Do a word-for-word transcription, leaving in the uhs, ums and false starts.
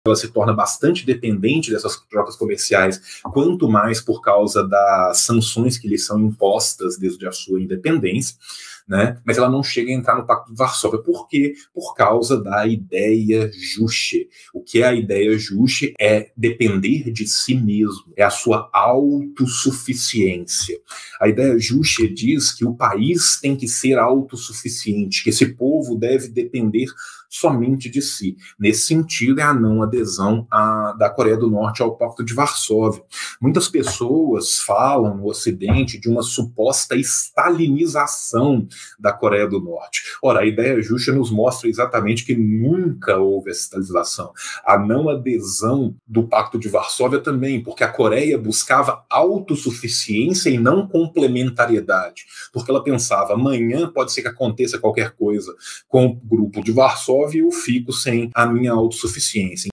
ela se torna bastante dependente dessas trocas comerciais, quanto mais por causa das sanções que lhe são impostas desde a sua independência, né? Mas ela não chega a entrar no Pacto de Varsóvia. Por quê? Por causa da ideia Juche. O que é a ideia Juche? É depender de si mesmo, é a sua autossuficiência. A ideia Juche diz que o país tem que ser autossuficiente, que esse povo deve depender somente de si. Nesse sentido, é a não adesão a, da Coreia do Norte ao Pacto de Varsóvia. Muitas pessoas falam no Ocidente de uma suposta stalinização da Coreia do Norte. Ora, a ideia justa nos mostra exatamente que nunca houve essa stalinização. A não adesão do Pacto de Varsóvia também, porque a Coreia buscava autossuficiência e não complementariedade, porque ela pensava, amanhã pode ser que aconteça qualquer coisa com o grupo de Varsóvia e eu fico sem a minha autossuficiência.